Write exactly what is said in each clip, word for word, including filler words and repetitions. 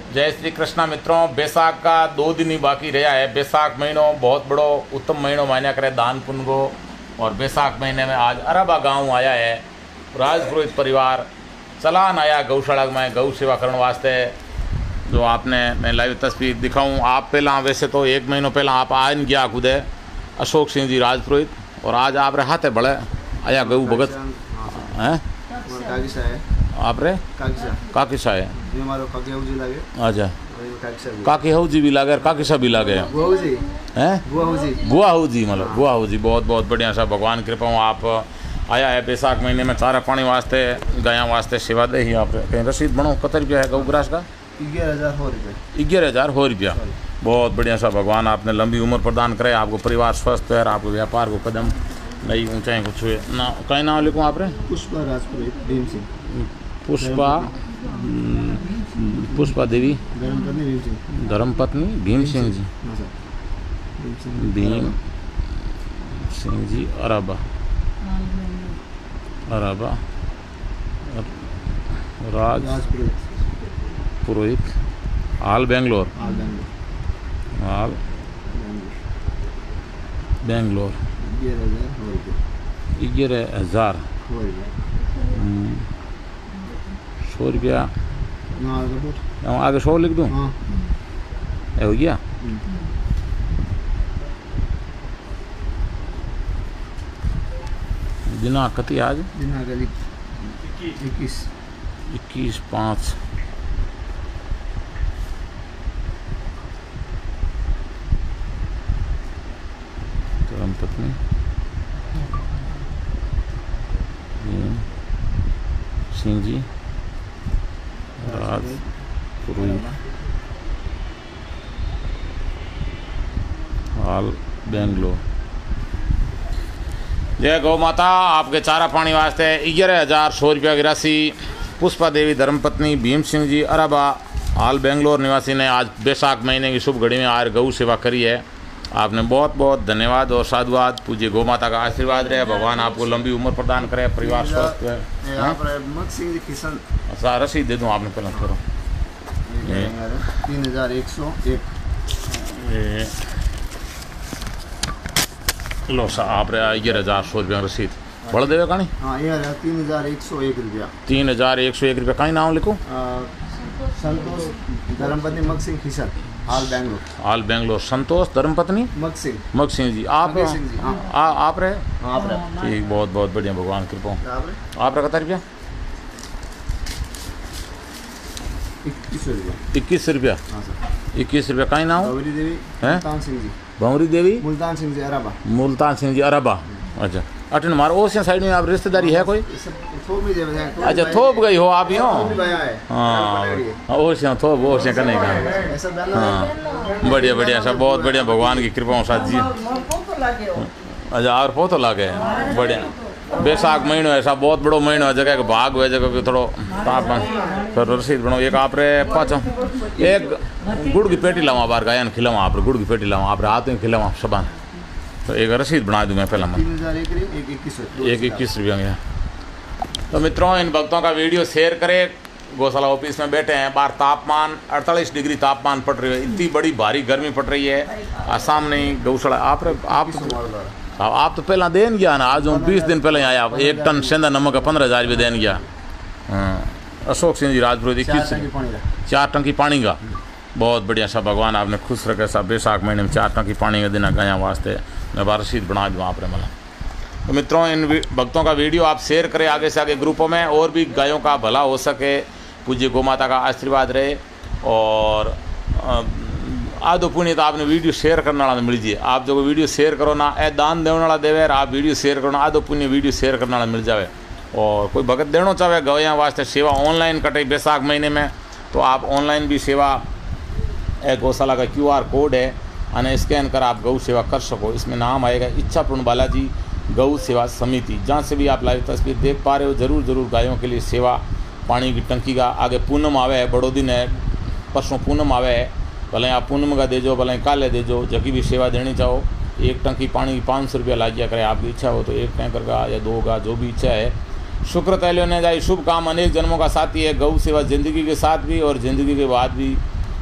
जय श्री कृष्णा मित्रों, बैसाख का दो दिन ही बाकी रहा है। बैसाख महीनों बहुत बड़ो उत्तम महीनों मान्या करे दान पुण्य को। और बैसाख महीने में आज अरबा गांव आया है राजपुरोहित परिवार। चलान आया गौशाला में गौ सेवा करने वास्ते, जो आपने मैं लाइव तस्वीर दिखाऊं। आप पहला वैसे तो एक महीनों पहला आप आन गया खुद है अशोक सिंह जी राजपुरोहित, और आज आप रे हाथे बड़े आया गऊ भगत हैं आप रे काकी सा है। अच्छा काकी हऊ जी भी लागे, काकी सा भी लागे हैं गुआ हऊ जी, मतलब गुआ हऊ जी। बहुत बहुत बढ़िया सा, भगवान कृपा हूँ। आप आया है बैसाख महीने में चारा पानी वास्ते गाया वास्ते सेवा दे ही। आप कहीं रसीद बनो कत रुपया है गौ ग्रास का? ग्यारह हज़ार हो रुपया ग्यारह हज़ार हो रुपया। बहुत बढ़िया सा, भगवान आपने लंबी उम्र प्रदान करे, आपको परिवार स्वस्थ है, आपको व्यापार को कदम नई ऊंचाई कुछ हुए ना। कहीं नाम लिखूँ आप रे? पुष्पा राजपुरोहित भीम सिंह। पुष्पा पुष्पा देवी धर्मपत्नी भीम सिंह जी, भीम सिंह जी अरबा अरबा राज पुरोहित हाल बेंगलोर हाल बेंगलोर ग्यारह हज़ार सौ रुपया आगे सौ लिख दूँ? हो गया। दिनांक कति आज? दिनांक इक्कीस इक्कीस पाँच धर्मपत्नी सिंह जी राजपुरोहित हाल बेंगलोर। जय गौ माता। आपके चारा पानी वास्ते ग्यारह हज़ार सौ रुपया की राशि पुष्पा देवी धर्मपत्नी भीम सिंह जी अरबा हाल बेंगलोर निवासी ने आज बैसाख महीने की शुभ घड़ी में आज गौ सेवा करी है। आपने बहुत बहुत धन्यवाद और साधुवाद। पूज्य गौ माता का आशीर्वाद रहे, भगवान आपको लंबी उम्र प्रदान करे, परिवार स्वस्थ है। अच्छा रसीद दे दूँ आपने पहले करो। तीन हज़ार एक सौ एक लो सा आप ग्यारह हज़ार सौ रुपया रसीद बढ़ देवे कहानी। तीन हज़ार एक सौ एक रुपया तीन हज़ार एक सौ एक रुपया कहीं नाम लिखूँ? संतोष धर्मपत्नी मग सिंह खिसन हाल बेंगलोर हाल बेंगलोर। संतोष धर्मपत्नी मग सिंह मग सिंह जी आप आ, आप रहे आप रहे ठीक। बहुत बहुत बढ़िया, भगवान कृपा आप रहा कितना रुपया? इक्कीस रुपया इक्कीस रुपया इक्कीस रुपया कहीं नाम? भंवरी देवी है भंवरी देवी मुल्तान सिंह जी अरबा मुल्तान सिंह जी अरबा। अच्छा अटन मार ओसिया साइड में आप रिश्तेदारी है कोई? अच्छा थोप गई हो आप यूँ? हाँ ओसिया थोप ओसिया करने का। हाँ बढ़िया बढ़िया सब, बहुत बढ़िया, भगवान की कृपा साथ जी। अच्छा और फोटो लागे बढ़िया। बैसाख महीनों ऐसा बहुत बड़ो महीनों है, जगह का भाग हुआ जगह को थोड़ो तापमान फिर रसीद बनो। एक आप रे पाँच एक गुड़ की पेटी लाऊँ बार गायन खिलाऊँ आप गुड़ की पेटी लाऊँ आप हाथ में खिलाऊँ सबन, तो एक रसीद बना दूँ मैं पहला मैं एक इक्कीस रुपया में। तो मित्रों इन भक्तों का वीडियो शेयर करें। गौशाला ऑफिस में बैठे हैं, बाहर तापमान अड़तालीस डिग्री तापमान पड़ रही है, इतनी बड़ी भारी गर्मी पड़ रही है। आसाम नहीं गौशाला आप आप आप तो पहला देन गया ना, आज हम बीस दिन पहले आया एक टन सेंधा नमक का पंद्रह हज़ार भी देन गया। अशोक सिंह जी राजपुरोहित इक्कीस चार टंकी पानी का। बहुत बढ़िया सा, भगवान आपने खुश रखे सब। बैसाख महीने में चार टंकी पानी का देना गया वास्ते मैं बार रसीद बना दूँ आप मतलब। तो मित्रों इन भक्तों का वीडियो आप शेयर करें आगे से आगे ग्रुपों में, और भी गायों का भला हो सके। पूज्य गौ माता का आशीर्वाद रहे। और आदो पुण्य तो आपने वीडियो शेयर करने वाला मिल जाए। आप जो वीडियो शेयर करो ना ए दान देने वाला देवे, आप वीडियो शेयर करो ना आदो पुण्य वीडियो शेयर करने वाला मिल जाए। और कोई भगत देना चाहे गौया वास्ते सेवा ऑनलाइन कटे बैसाख महीने में, तो आप ऑनलाइन भी सेवा ए गौशाला का क्यू आर कोड है अने स्कैन कर आप गौ सेवा कर सको। इसमें नाम आएगा इच्छापूर्ण बालाजी गौ सेवा समिति। जहाँ से भी आप लाइव तस्वीर देख पा रहे हो, ज़रूर ज़रूर गायों के लिए सेवा पानी की टंकी का। आगे पूनम आवे है, बड़ो दिन है, परसों पूनम आवे है, भले आप पूनम का दे जो भले काले दे जो, जबकि भी सेवा देनी चाहो। एक टंकी पानी की पाँच सौ रुपया लागिया करे, आपकी इच्छा हो तो एक टैंकर का या दो का, जो भी इच्छा है। शुक्र तैल्यो ने जाए शुभ काम अनेक जन्मों का साथी है। गौ सेवा ज़िंदगी के साथ भी और ज़िंदगी के बाद भी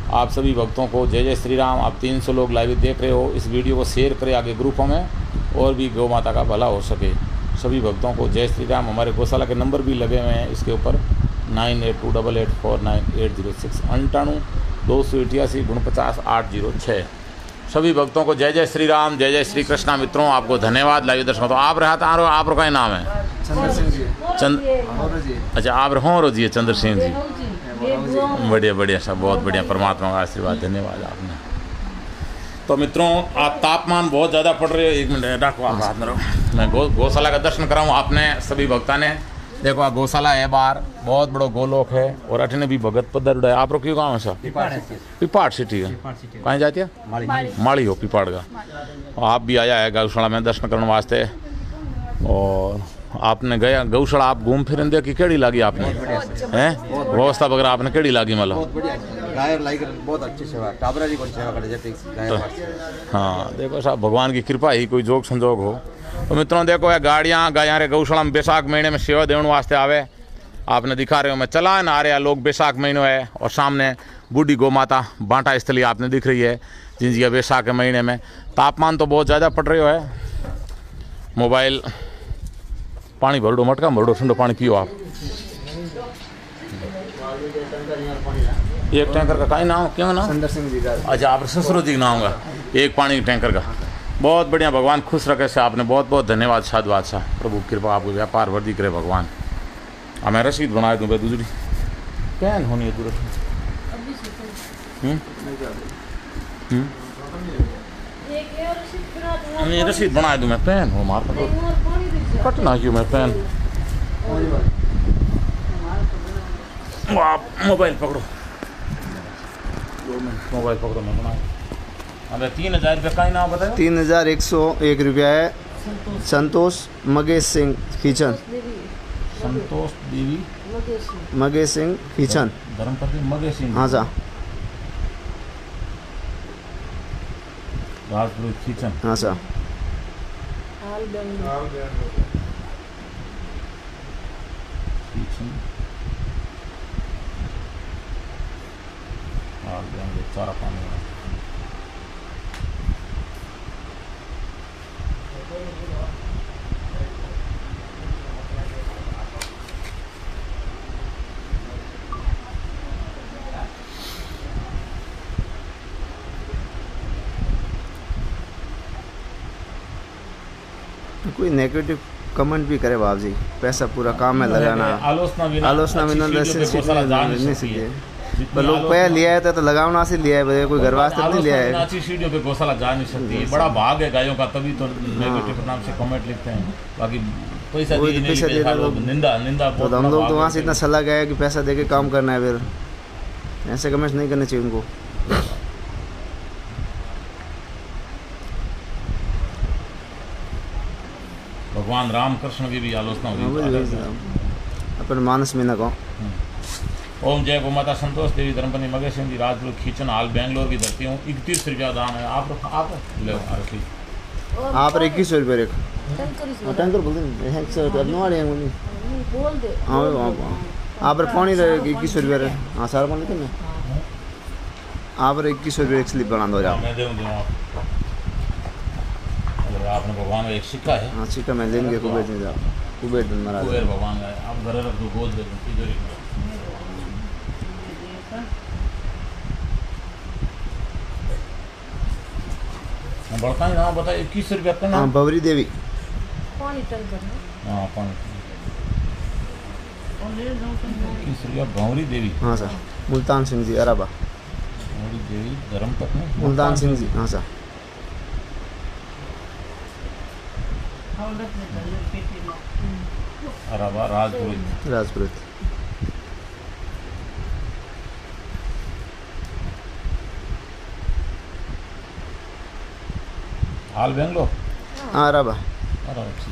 आप सभी भक्तों को जय जय श्री राम। आप तीन सौ लोग लाइव देख रहे हो, इस वीडियो को शेयर करें आगे ग्रुपों में, और भी गौ माता का भला हो सके। सभी भक्तों को जय श्री राम। हमारे गौशाला के नंबर भी लगे हुए हैं इसके ऊपर, nine eight two double eight four nine eight zero six अंठाणु दो सौ इक्यासी उनपचास आठ जीरो छः। सभी भक्तों को जय जय श्री राम, जय जय श्री कृष्णा। मित्रों आपको धन्यवाद लाइव दर्शकों। तो आप रहा था आप का नाम है चंद्र सिंह जी। चंद अच्छा आप रहो रो जी चंद्र सिंह जी, बढ़िया बढ़िया सब, बहुत बढ़िया, परमात्मा का आशीर्वाद, धन्यवाद आपने। तो मित्रों आप तापमान बहुत ज़्यादा पड़ रहे हो, एक मिनट रखो आप हाथ में रहो, मैं गौ गौशाला का दर्शन कराऊँ आपने सभी भक्ता ने। देखो आ गौशाला है बाहर, बहुत बड़ो गोलोक है, और अठने भी भगत पदर उड़ाए। आप रो क्यों गाँव है सर? पिपाड़ सिटी है, कहाँ जाती है? माड़ी हो पिपाड़ का। आप भी आया है गौशाला में दर्शन करने वास्ते, और आपने गया गौशाला आप घूम फिर देखी केड़ी लगी आपने हैं? व्यवस्था वगैरह आपने केड़ी लगी? मतलब बहुत अच्छी सेवा, टाबरा जी कौन सेवा करे। हाँ देखो साहब भगवान की कृपा ही कोई जोग संजोग हो। तो मित्रों देखो ये गाड़ियाँ गाया रे गौशाला में बैसाख महीने में सेवा देने वास्ते आवे। आपने दिखा रहे हो मैं चला ना आ रहा लोग, बैसाख महीनों है, और सामने बूढ़ी गौ माता बांटा स्थली आपने दिख रही है जिनकी बैसाख के महीने में। तापमान तो बहुत ज़्यादा पड़ रही है। मोबाइल पानी भर दो, मटका भर दो, ठंडो पानी पियो आप। एक टैंकर का कहीं नाम क्यों नाम? चंद्र सिंह जी का। अच्छा आप ससुर जी का नाम का एक पानी टैंकर का। बहुत बढ़िया, भगवान खुश रखे से आपने, बहुत बहुत धन्यवाद साधु बादशाह। प्रभु कृपा आपको व्यापार वर्दी करे भगवान। अब मैं रसीद बना दूँ भाई, दूसरी कैन होनी है दूर। मैं रसीद बना दूँ, मैं पेन हो मार कटना क्यों मैं पेन। आप मोबाइल पकड़ो, मोबाइल पकड़ो, मैं बना। अबे तीन हजार रुपये का ही नाम बताया? तीन हजार एक सौ एक रुपया है। संतोष मगेश सिंह खींचन। संतोष देवी मगेश सिंह खींचन, धर्मपति मगेश सिंह। हाँ सा राजपुर खींचन, हाँ सा चारा पानी। कोई नेगेटिव कमेंट भी करे बाप जी, पैसा पूरा काम में लगाना, आलोचना आलोचना बिना नहीं सीखे। पर लोग पैसा लिया है तो लगावना से लिया है, कोई घर वास्ते नहीं लिया है। अच्छी सीढ़ियों पे गौशाला जा नहीं सकती, बड़ा भाग है गायों का, तभी तो नेगेटिव नाम से कमेंट लिखते हैं। बाकी पैसा दे लोग निंदा निंदा। तो हम लोग तो वहाँ से इतना सलाह गया है कि पैसा दे के काम करना है, फिर ऐसे कमेंट्स नहीं करने चाहिए उनको। भगवान राम कृष्ण की भी आलोचना हुई अपन मानस मीना को। ओम जय गौ माता संतोष देवी धर्मपत्नी मगेश सिंह जी राजपुर खींचन, हाल बेंगलोर की धरती हूँ। इकतीस रुपया दाम है। आप आप ले आप इक्कीस रुपये रेख टैंकर बोल दे आप पानी इक्कीस रुपये रे। हाँ सारा पानी लेते ना आप इक्कीस रुपये एक स्लिप बना दो जाओ। मैं दूँ आपने भगवान का एक सिक्का है। हाँ सिक्का मैं लेंगे कुबेर में जाओ, कुबेर दिन मरा कुबेर भगवान का आप घर रख दो, गोद दे दो तिजोरी में। बड़का ही नाम बताइए, इक्कीस रुपया का नाम। हाँ बवरी देवी पानी टंकर। हाँ पानी इक्कीस रुपया भंवरी देवी। हाँ सर मुल्तान सिंह जी अराबा। भंवरी देवी धर्मपत्नी मुल्तान सिंह जी। हाँ सर अराबा राजपुर राजपुर। हाल बेंगलोर। हाँ अराबा। अराबा ठीक।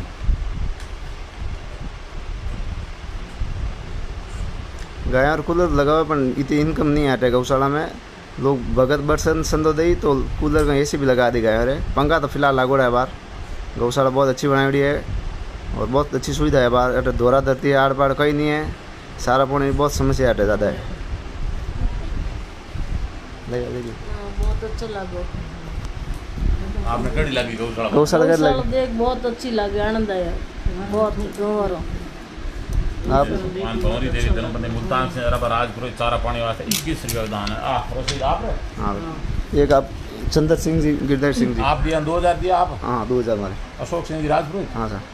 गाय और कूलर लगा हुआ पर इतनी इनकम नहीं आटे गौशाला में। लोग भगत बरसन संदो दई तो कूलर का एसी भी लगा दी गाय रे। पंखा तो फिलहाल लागू रहा है बाहर। गौशाला बहुत अच्छी बनाई हुई है और बहुत अच्छी सुविधा है बाहर। अटे दोरा धरती है, आड़ पाड़ कहीं नहीं है, सारा पानी बहुत समस्या अटे ज़्यादा है। लगा देखिए हाँ, बहुत अच्छा लगा। आपने कड़ी लगी गौशाला गौशाला कर गौशाला लगे देख बहुत अच्छी लगी, आनंद आया बहुत गौर। आप भगवान भंवरी देवी धर्मपत्नी मुल्तान सिंह अरबा राजपुरोहित चारा पानी वास्ते इक्कीस रुपये का दान है। आ रसीद आप है? हाँ एक आप चंदर सिंह जी, गिरधर सिंह जी, आप दिया दो हज़ार दिया आप? हाँ दो हज़ार हमारे। अशोक सिंह जी राजपुरोहित। हाँ सर।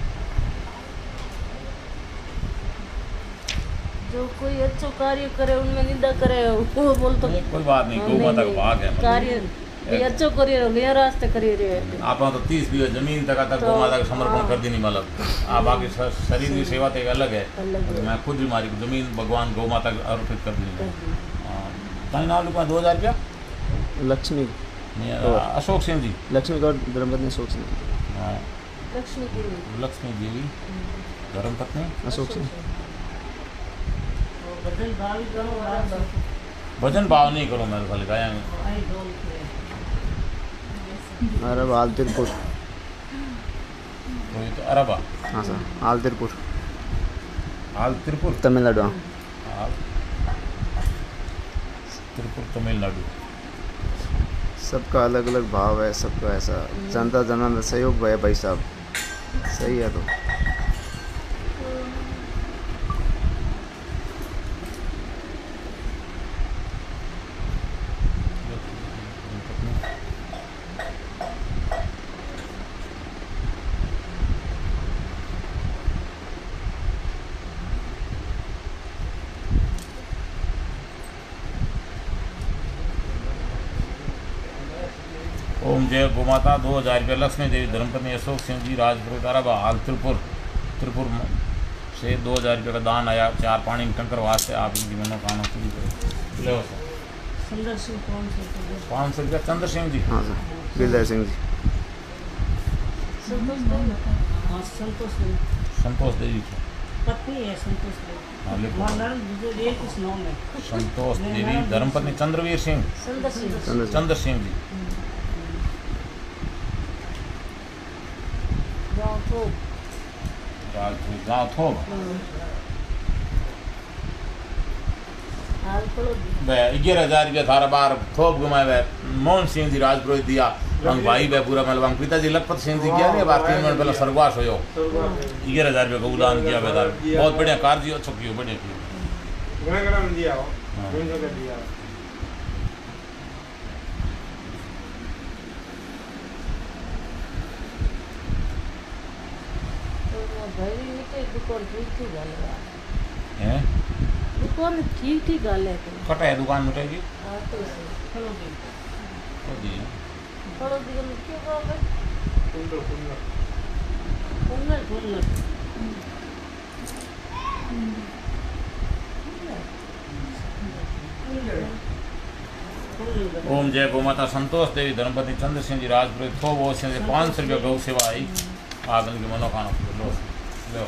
जो कोई अच्छा कार्य करे उनमें निंदा करे वो बोल तो नहीं, कोई बात नहीं, गौ माता का भाग है। कार्य ये अच्छा करिए गया रास्ते करिए रे आप तो तीस बीघा जमीन तक तक गौ माता का समर्पण कर दी नहीं मतलब आप बाकी शरीर की सेवा तो एक अलग है। मैं खुद भी मारी जमीन भगवान गौ माता को अर्पित कर दी। कहीं नाम लिखा दो हज़ार रुपया लक्ष्मी अशोक सिंह जी, लक्ष्मी गौर धर्मपत्नी अशोक सिंह, लक्ष्मी देवी लक्ष्मी देवी धर्मपत्नी अशोक सिंह। भजन भाव नहीं करो मेरे खाली गाया अरब आलतिरपुर। कोई तो अरबा। हाँ सर आलतिरपुर आल त्रिपुर तमिलनाडु। आल त्रिपुर तमिलनाडु। सबका अलग अलग भाव है, सबका ऐसा जनता जना में सहयोग है भाई साहब, सही है। तो ओम जय गोमाता दो हज़ार रुपये लक्ष्मी देवी धर्मपत्नी अशोक सिंह जी राजपुर अरबा हाल त्रिपुर त्रिपुर से दो हज़ार रुपये का दान आया चार पानी में टंकर वास्ते आप इनकी मनोकामना पूरी करें। ले सुंदर सिंह कौन से पाँच सौ रुपया चंद्र सिंह जी। हाँ सर गिरधर सिंह जी, संतोष देवी। हाँ संतोष देवी संतोष देवी को पत्नी है संतोष देवी। हाँ लिखो मंडल जो एक इस नाम है संतोष देवी धर्मपत्नी चंद्रवीर सिंह सुंदर सिंह चंद्र चंद्र सिंह जी। गाँव तो राजपुर गाँव थोक हाल पड़ो ग्यारह हजार रुपया थारा बार थोप घुमाए हुए मोहन सिंह जी राजपुरोहित दिया हम भाई बे पूरा मतलब हम पिताजी लखपत सिंह जी किया नहीं बार तीन मिनट पहले स्वर्गवास हो ग्यारह हजार रुपये का उदान किया बेदार बहुत बढ़िया कार्य अच्छा किया बढ़िया किया। भाई नीचे दुकान ठीक ठीक गाल हैं दुकान ठीक ठीक गाल है कटा है दुकान मिटेगी हाँ तो खड़ो दी तो दी खड़ो दी क्यों गाल है कुंडल कुंडल कुंडल ओम जय गोमाता संतोष देवी धर्मपति चंद्र सिंह जी राजपुरोहित थो वो सिंह पाँच सौ रुपये गौ सेवा आई आगन की मनोकामना लो लो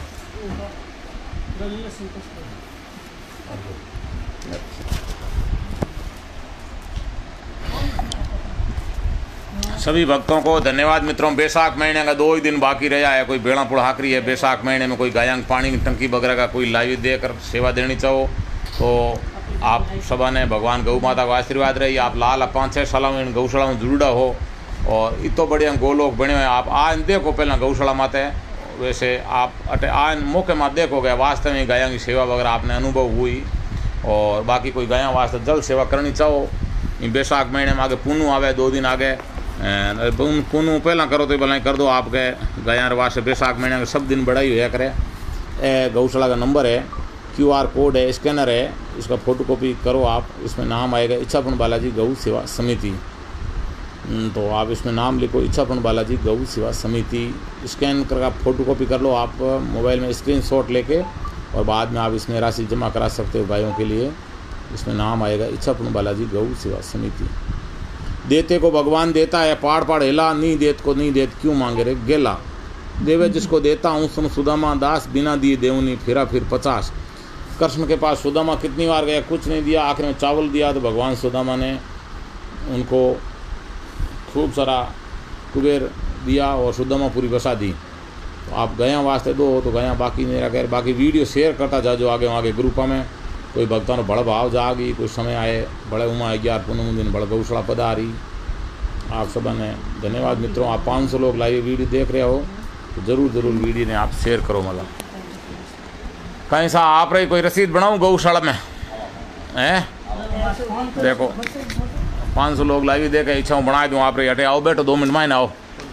सभी भक्तों को धन्यवाद। मित्रों बैसाख महीने का दो ही दिन बाकी रहा है, कोई बेड़ा पुढ़ाकरी है बैसाख महीने में, कोई गायांग पानी की टंकी वगैरह का कोई लाइव देकर सेवा देनी चाहो तो आप सबा ने भगवान गौ माता का आशीर्वाद रही। आप लाल पाँच छः साल में इन गौशाला में जुड़ा हो और इतो बढ़िया गोलोक बने हुए आप आज देखो पहला गौशाला माते वैसे आप अटे आज मौके में देखोगे वास्तव में गायों की सेवा वगैरह आपने अनुभव हुई। और बाकी कोई गायों वास्ते जल सेवा करनी चाहो बैसाख महीने में आगे पुनू आवे दो दिन आगे पुनू पहला करो तो भला कर दो आपके गायों वास्ते बैसाख महीने में सब दिन बढ़ाई हुआ करे। ए गौशाला का नंबर है, क्यू आर कोड है, स्कैनर है, इसका फोटो कॉपी करो आप, इसमें नाम आएगा इच्छापुर बालाजी गौ सेवा समिति, तो आप इसमें नाम लिखो इच्छापुर बालाजी गौ सेवा समिति, स्कैन कर आप फोटो कॉपी कर लो आप मोबाइल में स्क्रीनशॉट लेके और बाद में आप इसमें राशि जमा करा सकते हो गायों के लिए। इसमें नाम आएगा इच्छापुर बालाजी गौ सेवा समिति। देते को भगवान देता है, पाड़ पाड़ हिला, नहीं देत को नहीं देत क्यों मांगे रे गेला, देवे जिसको देता हूँ सुन सुदामा दास, बिना दिए देवनी फिरा फिर पचास। कृष्ण के पास सुदामा कितनी बार गया, कुछ नहीं दिया, आखिर में चावल दिया तो भगवान सुदामा ने उनको खूब सारा कुबेर दिया और सुदामा पूरी बसा दी। तो आप गया वास्ते दो तो गया बाकी नहीं रखे, बाकी वीडियो शेयर करता जा जो आगे आगे ग्रुप में कोई भक्तों बड़ा भाव जागी, कोई समय आए बड़े उमा ग्यारह पूनम दिन बड़ा गौशाला पधारी। आप सब ने धन्यवाद मित्रों। आप पाँच सौ लोग लाइव वीडियो देख रहे हो तो ज़रूर ज़रूर वीडियो ने आप शेयर करो। मतलब कहीं सा आप रही कोई रसीद बनाऊँ गौशाला में हैं? देखो पाँच सौ लोग लाइव देखे, इच्छा बना दूँ। आप रही हटे आओ बैठो दो मिनट में आओ।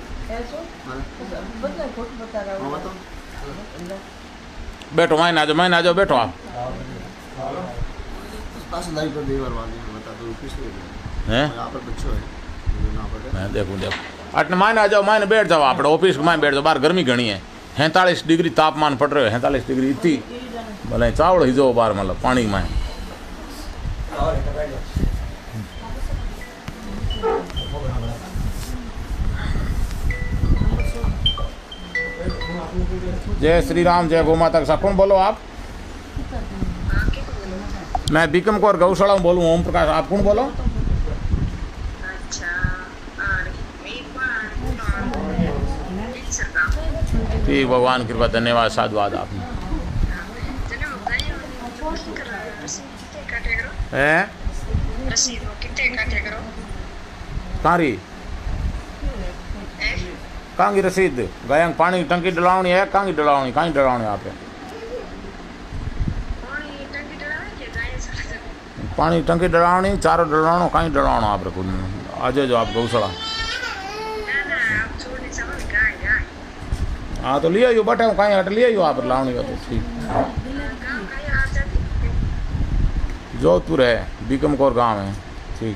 बैठो माइन आ जाओ, माइन आ जाओ, बैठो आप हैं? देखो देखो अटने माइन आ जाओ, माइन बैठ जाओ। आप ऑफिस में बैठ जाओ। बाहर गर्मी घनी है, सैंतालीस डिग्री तापमान पड़ रहे हो, सैंतालीस डिग्री इतनी भले चावल हिजो बाहर मतलब पानी में। जय श्री राम, जय गौ माता का। कौन बोलो आप? मैं बीकम कौर गौशाला में बोलूँ, ओम प्रकाश। आप कौन बोलो? ठीक, भगवान कृपा, धन्यवाद, साधुवाद। आपने हैं कहाँ रही कहाँ की रसीद? गया पानी की टंकी डलावनी है, कहाँ की डलावनी? कहाँ की डलावनी? आप पानी की टंकी डलावनी, चारों डलावनो, कहाँ की डलावनो? आप रखो आ जाओ आप गौशाला। हाँ तो ले आइयो, बटे कहीं हट ले आइयो आप लावनी का। तो ठीक, जोधपुर है, बीकम कौर गांव है। ठीक,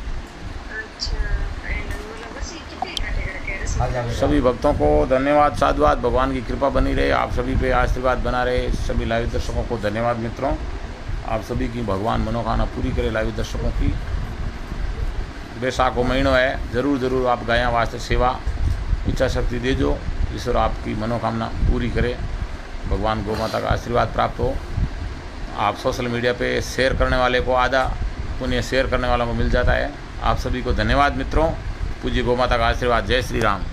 सभी भक्तों को धन्यवाद, साधुवाद। भगवान की कृपा बनी रहे, आप सभी पे आशीर्वाद बना रहे। सभी लाइव दर्शकों को धन्यवाद मित्रों। आप सभी की भगवान मनोकामना पूरी करे। लाइव दर्शकों की बैसाखो महीनों है, ज़रूर ज़रूर आप गाया वास्ते सेवा इच्छा शक्ति दे जो। ईश्वर आपकी मनोकामना पूरी करे, भगवान गौ माता का आशीर्वाद प्राप्त हो। आप सोशल मीडिया पे शेयर करने वाले को आधा पुण्य शेयर करने वालों को मिल जाता है। आप सभी को धन्यवाद मित्रों। पूज्य गौ माता का आशीर्वाद। जय श्री राम।